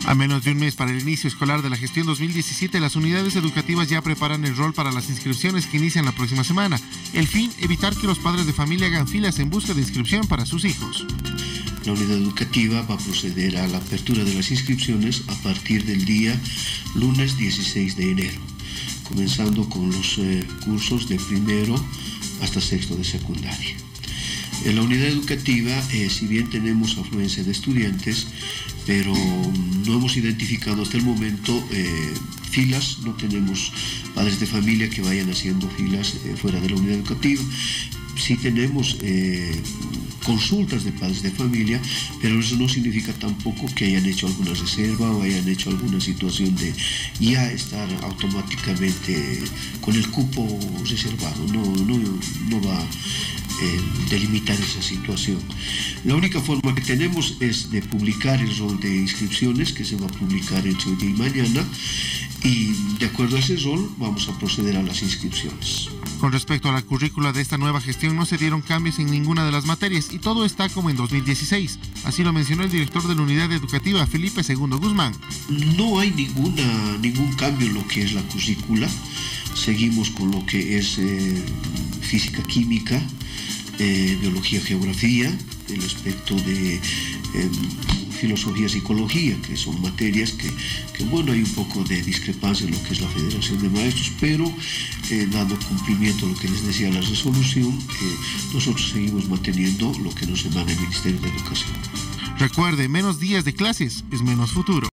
A menos de un mes para el inicio escolar de la gestión 2017, las unidades educativas ya preparan el rol para las inscripciones que inician la próxima semana. El fin, evitar que los padres de familia hagan filas en busca de inscripción para sus hijos. La unidad educativa va a proceder a la apertura de las inscripciones a partir del día lunes 16 de enero, comenzando con los cursos de primero hasta sexto de secundaria. En la unidad educativa, si bien tenemos afluencia de estudiantes, pero no hemos identificado hasta el momento filas, no tenemos padres de familia que vayan haciendo filas fuera de la unidad educativa. Sí tenemos consultas de padres de familia, pero eso no significa tampoco que hayan hecho alguna reserva o hayan hecho alguna situación de ya estar automáticamente con el cupo reservado. No va a delimitar esa situación. La única forma que tenemos es de publicar el rol de inscripciones, que se va a publicar entre hoy y mañana, y de acuerdo a ese rol vamos a proceder a las inscripciones. Con respecto a la currícula de esta nueva gestión, no se dieron cambios en ninguna de las materias y todo está como en 2016. Así lo mencionó el director de la unidad educativa, Felipe II Guzmán. No hay ningún cambio en lo que es la currícula. Seguimos con lo que es física, química, biología, geografía, el aspecto de filosofía, psicología, que son materias que bueno, hay un poco de discrepancia en lo que es la Federación de Maestros, pero dando cumplimiento a lo que les decía la resolución, nosotros seguimos manteniendo lo que nos emana el Ministerio de Educación. Recuerde, menos días de clases es menos futuro.